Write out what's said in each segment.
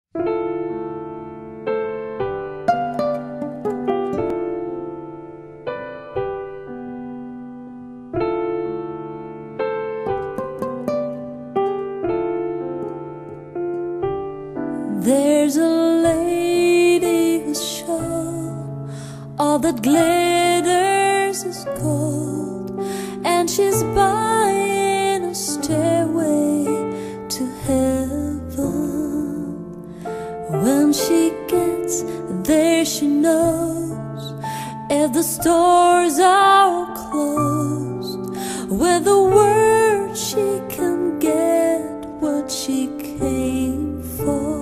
There's a lady whose show all that glitters is gold, and she's buying a stairway to heaven. When she gets there, she knows if the stores are closed, with a word she can get what she came for.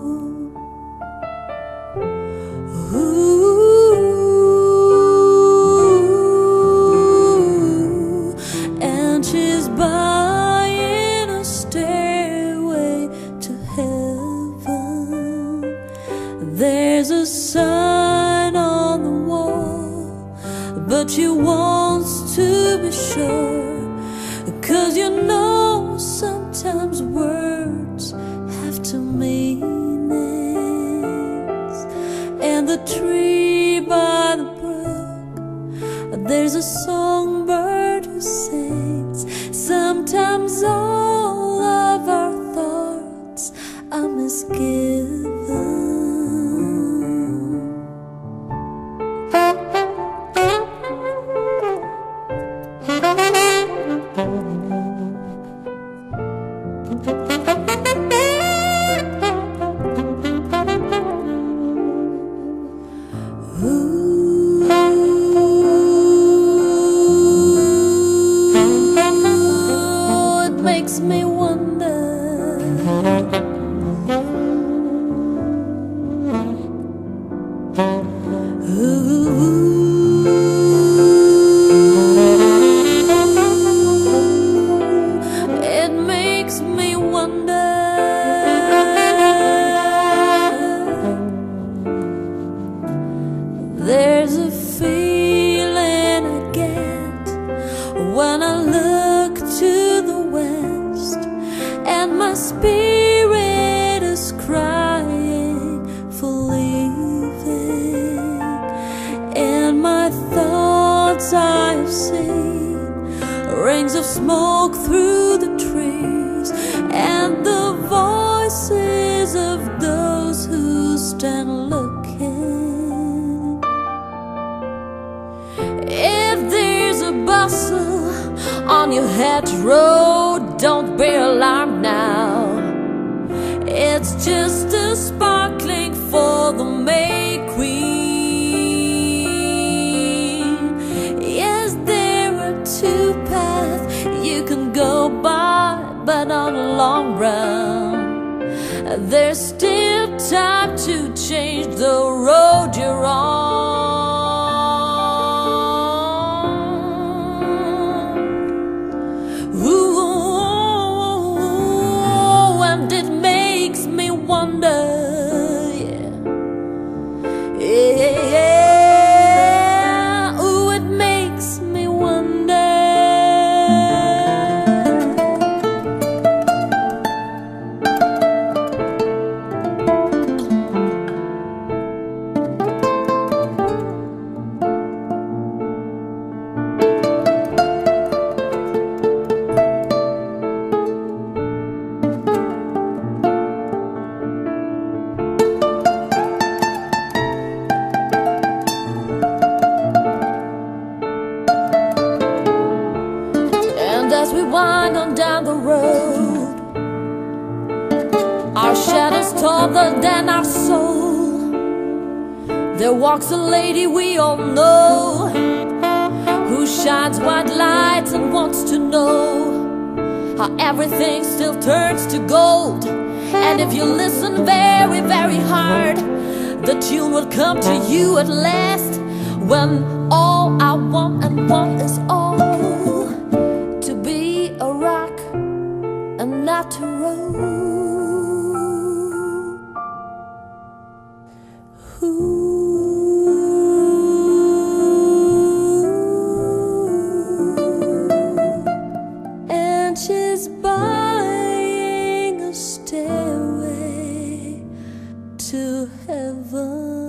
And she's buying a stairway to heaven. There's a sign on the wall, but she wants to be sure, 'cause you know sometimes words have two meanings. And the tree by the brook, there's a songbird who sings. Sometimes all of our thoughts are misgiven. It makes me wonder, it makes me wonder. There's a feeling I get when I look to the west, and my spirit is crying for leaving. In my thoughts I have seen rings of smoke through the trees, and the voices of those who stand looking. If there's a bustle on your hedgerow, don't be alarmed now. It's just a sparkling for the May Queen. Yes, there are two paths you can go by, but on the long run, there's still time to change the road you're on. Ooh, and it makes me wonder, yeah, yeah. Ooh, it makes me wonder. As we wind on down the road, our shadows taller than our soul. There walks a lady we all know, who shines white lights and wants to know how everything still turns to gold. And if you listen very, very hard, the tune will come to you at last, when all I want and want is all to be a rock and not to roll. And she's buying a stairway to heaven.